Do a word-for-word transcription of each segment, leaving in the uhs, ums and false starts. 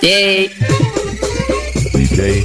Hey. D J.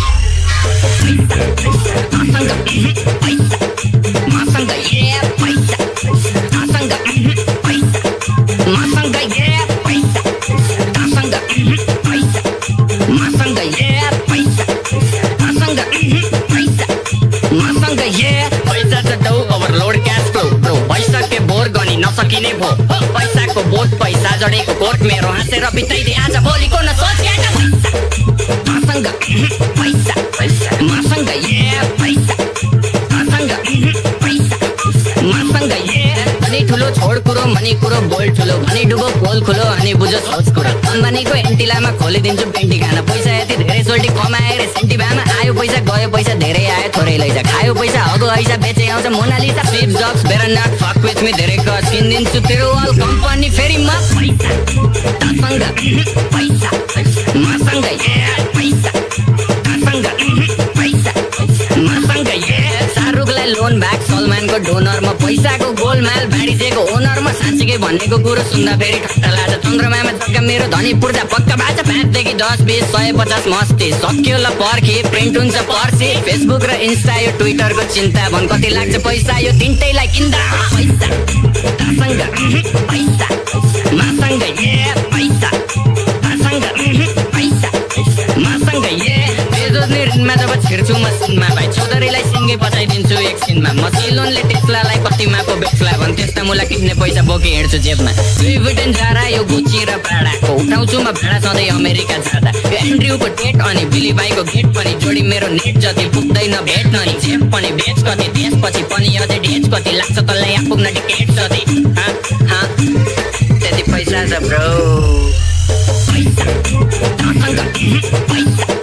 Masanga, paisa. Masanga, yeah, paisa. Masanga, paisa. Masanga, yeah, paisa. Masanga, paisa. Masanga, yeah, paisa. Masanga, paisa. Masanga, yeah. पैसा छ दौ overload cash flow bro पैसा के bore गनी नसकिने भो पैसा को बोट पैसा जडेको कोट मेरो हाँसेर बिताइदे आज भोलिको न सोच क्या मसँग पैसा पैसा मसँग ये पैसा मसँग पैसा मसँग ये अनि ठुलो छोड कुरो मनी कुरो बोल ठुलो भनी डुबो पोल खुलो अनि बुझो सोच कुरो कम्पनीको एन्टिलामा खोलिदिन्छु पेन्टी खाना पैसा यति धेरै सोल्टी कमाएर सेन्टी भामा आयो पैसा गयो पैसा धेरै आयो थोरै लैजा खायो पैसा हगो ऐसा बेचे आउँछ Monalisa slip jobs better not fuck with me धेरै कस किन्दिन्छु तेरो अल कम्पनी फेरि म पैसा तसँग पैसा मसँग ये पैसा तसँग पैसा मसँग ये शाहरुखलाई लोन ब्याक सलमानको डोनर म पैसाको गोलमाल बाँडिसेको ओनर म साँच्चीकै भन्नेको कुरो सुन्दा फेरि ठट्टा लाग्छ चन्द्रमामा जग्गा मेरो धनी पूर्जा पक्का बाचा पाँचदेखि दस बिस सय पचास मस्ती सक्यो ल पर्खे प्रिन्ट हुन्छ पर्सी फेसबुक र इन्स्टा यो ट्विटरको चिन्ता भन कति लाग्छ पैसा यो तिनटैलाई किन्दा पैसा तसँग पैसा मसँग ये पैसा तसँग पैसा मसँग ये बेजोजनी ऋणमा जब छिर्छु मसिनमा भाइ चौधरीलाई सिङ्गे बचाइदिन्छु एकछिनमा म सिलोनले टेस्लालाई कतिमा पो बेच्ला भन् त्यस्ता मुला किन्ने पैसा बोकी हिँड्छु जेबमा दुई बुटेन झारा यो गुची र प्राडाको उठाउँछु म भाडा सधैँ अमेरिका जाँदा यो एन्ड्रियूको डेट अनि बिली बाईको गेट पनि जोडी मेरो नेट जति पुग्दैन भेट्न नि जेब पनि बेच कति त्यसपछि पनि अझै डेच कति लाग्छ तँलाई यहाँ पुग्न टिकेट जति त्यति पैसा छ ब्रो पैसा तसँग पैसा